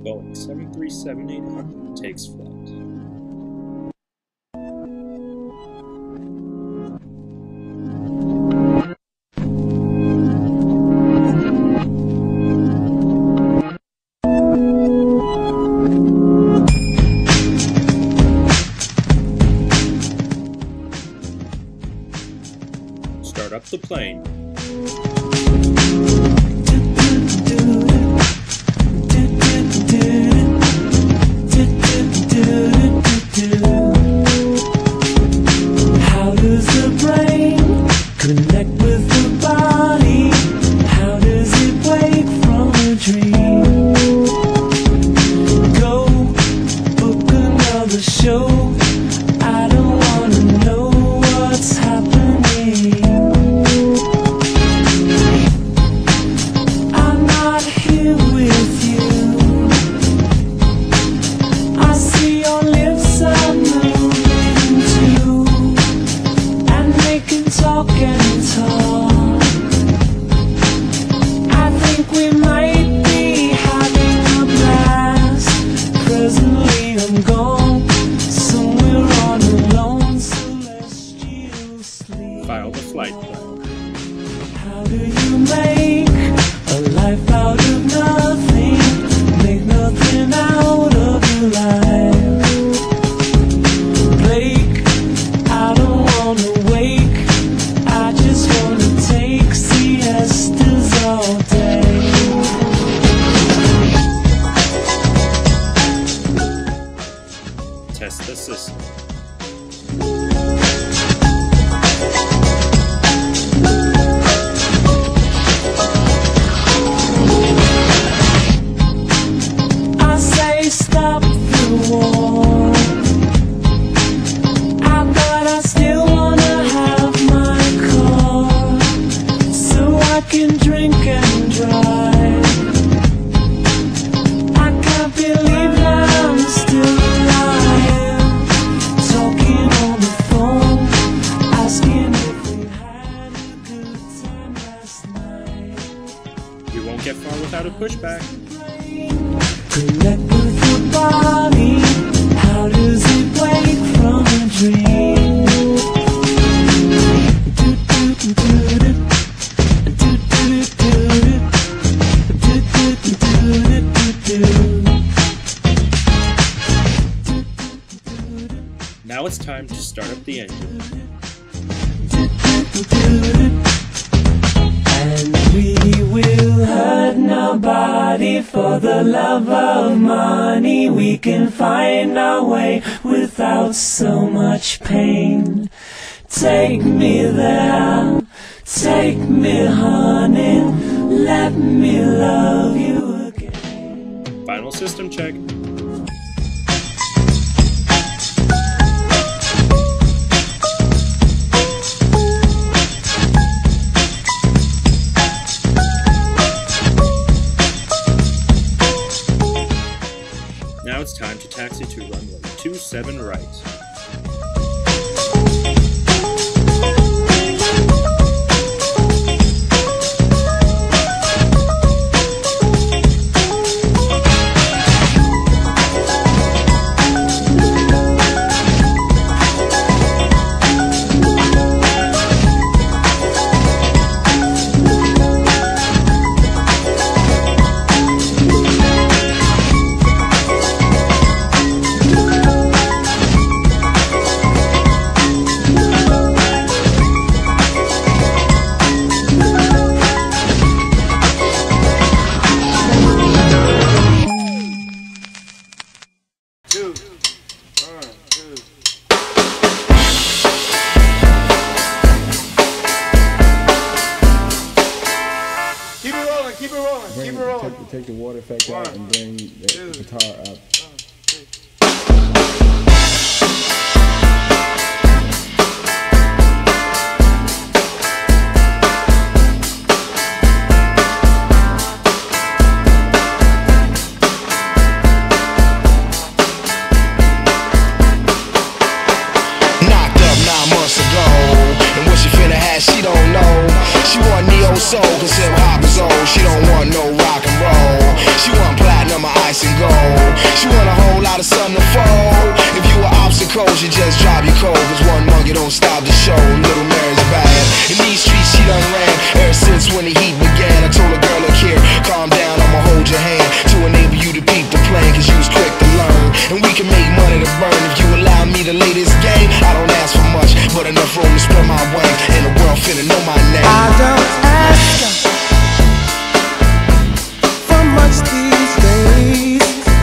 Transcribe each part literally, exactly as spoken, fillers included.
Boeing seven thirty-seven eight hundred takes flight. Start up the plane. How does the brain connect with the body? How does it wake from a dream? Go book another show. I don't wanna know what's happening. I'm not here with you. I see your lips are moving too, and they can talk and talk. I think we might be having a blast. Presently I'm gone, somewhere on a lone celestial sleep. File the flight plan. How do you make a life out of nothing? Make nothing out of your life. Blake, I don't wanna wake. I just wanna take siestas all day. Test the system. I say stop the war. I but I still wanna have my car, so I can drink and drive. I can't believe that I'm still alive, talking on the phone, asking if we had a good time last night. You won't get far without a pushback. Connect with the body. How does it wake from a dream? Now it's time to start up the engine. And we will hurt nobody for the love of money. We can find our way without so much pain. Take me there, take me honey, let me love you again. Final system check. Now it's time to taxi to runway two seven right. Keep it rolling, Bring, keep it rolling. Take, take the water effect out and bring the two, guitar up. Knocked up nine months ago, and what she finna have, she don't know. She want neo soul, cause hip hop is old. She don't want no rock and roll. She want platinum or ice and gold. should just drop your cold, cause one monkey don't stop the show. Little Mary's bad. In these streets she done ran ever since when the heat began. I told a girl, look here, calm down, I'ma hold your hand to enable you to peep the plan, cause you was quick to learn. And we can make money to burn if you allow me to lay this game. I don't ask for much, but enough room to spread my wings, and the world finna know my name. I don't ask for much these days,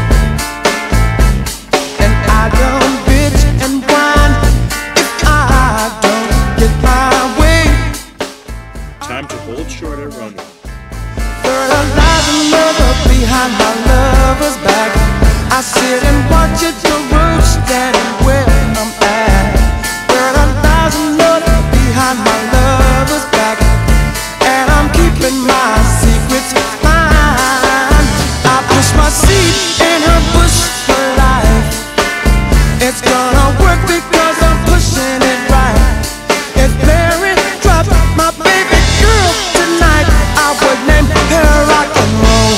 and I don't bitch and whine if I don't get my way. Time to hold short at runway. Fertilize another behind my lover's back. I sit and watch it the road standing where I'm at. Fertilize another behind my lover's back, and I'm keeping my secrets mine. I push my seat in her bush for life. It's gonna work because I'm pushing it right. If Mary dropped my baby girl tonight, I would name her rock and roll.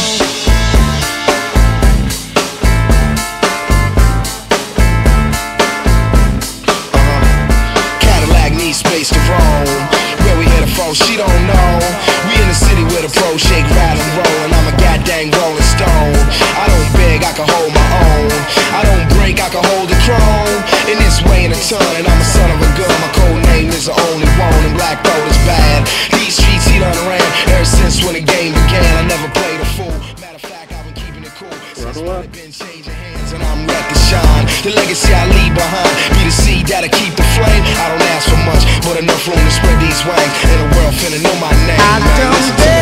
Cadillac needs space to roam. Where we headed for, she don't know. We in the city where the pros shake, rattle, and roll, and I'm a goddamn rolling stone. I don't beg, I can hold my own. I don't break, I can hold the chrome. In this way in a ton, and I'm a son of a gun. My code name is the only one, and black gold is bad. These streets he done ran ever since when the game began. I never played a fool. Matter of fact, I've been keeping it cool since when it been changing hands, and I'm ready to shine. The legacy I leave behind be the seed that'll keep the flame. I don't ask for much, but enough room to spread these wings, and the world finna know my name. I Man, don't listen to me.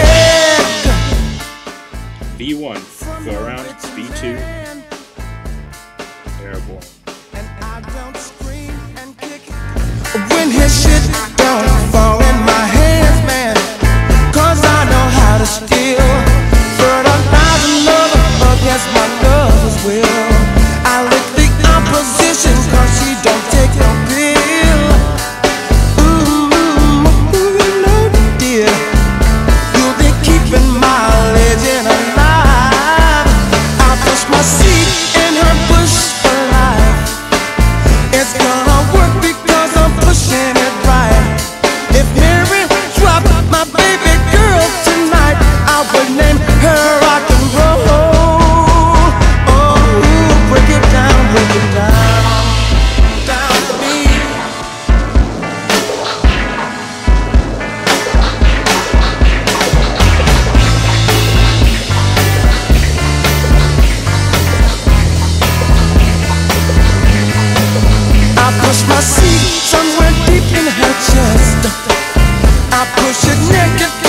beg V one, go around. V two, airborne. and I don't scream and kick when his shit don't fall in my hands, man. Cause I know how to steal. Fertilize another against my lover's will. I lick the opposition cause she don't take no pill. Ooh, ooh, no dear, you'll be keeping my legend alive. I push my seat in her bush for life. It's gonna work because I'm pushing it right. If Mary dropped my baby girl tonight, I would name her rock and roll. Oh, break it down, break it down, down to me. I push my seat somewhere deep in her chest. I push it naked